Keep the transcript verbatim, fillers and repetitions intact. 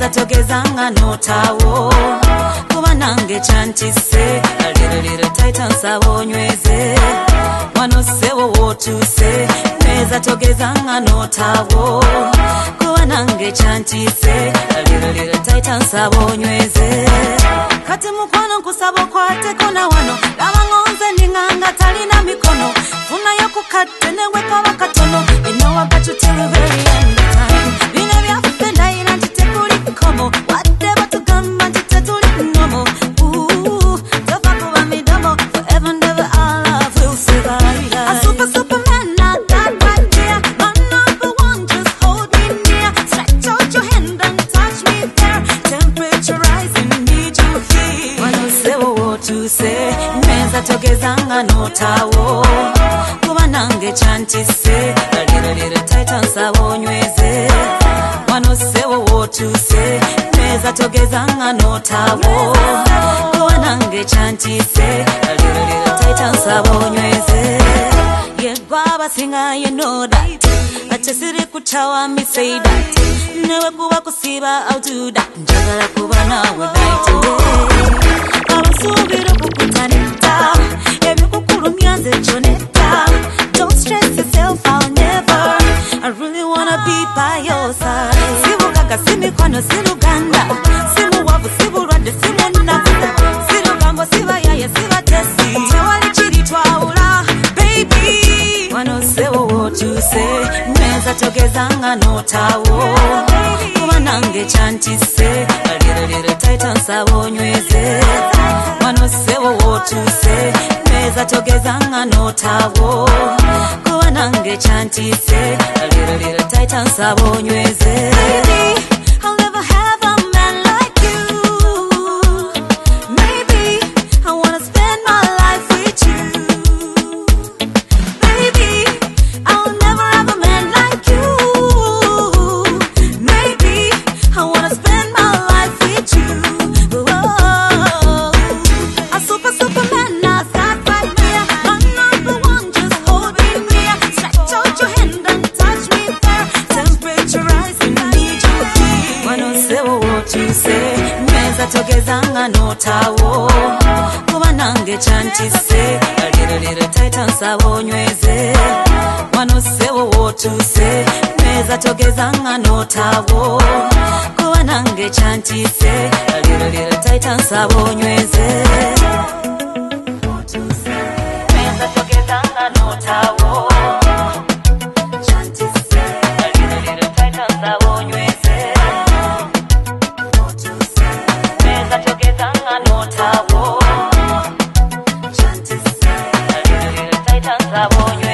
meza togezanga notawo kuba nange chantise a little little tight and sabo nyweze wano sewo wotuse meza togezanga notawo kuba nange chantise a little little tight and sabo nyweze kati mukwano kusabo kwate kona wano labangonze ninganga talina mikono funa yakukate newe kaba katono you know I got you till the very end of time bine byafenda ina titekuli komo whatever to come and titetuli nomo ooh tofa kuba midomo forever never our love will survive a super superman I got right here my number one just hold me near stretch out your hand and touch me there temperature rising need you here wano sewo wotuse meza togezanga notawo kuba nange chantise a little little tight and sabo nyweze wano sewo wotuse meza togezanga notawo kuba nange chantise a little little tight and sabo nyweze yeah baba singa you know that achesire kutawa me say that never kuba kusiba I'll do that njagala kuba nawe night and day abasubira kukutanita ebikukulu myanze choneta don't stress yourself I'll never I really wanna be by your side sibukaga simikono siluganda simu wabu sibulwadde simunnakuta sirugambo sibayaya sibatesi tewali kiri twawula baby wano sewo wotuse meza togezanga notawo kuba nange chantise a little little tight and sabo nyweze wano sewo wotuse meza togezanga notawo kuba nange chantise a little little tight and sabo nyweze I'll never have a man like you maybe I wanna spend my life with you baby I'll never have a man like you maybe I wanna spend my life with you oh, a super superman I got right here my number one just hold me near stretch out your hand and touch me there temperature rising need you here wano sewo wotuse meza togezanga notawo kuba nange chantise a little little tight and sabo nyweze wano sewo wotuse meza togezanga notawo kuba nange chantise a little little tight and sabo nyweze meza togezanga notawo chantise a little little tight and sabo nyweze meza togezanga notawo chantise a little little tight and sabo nyweze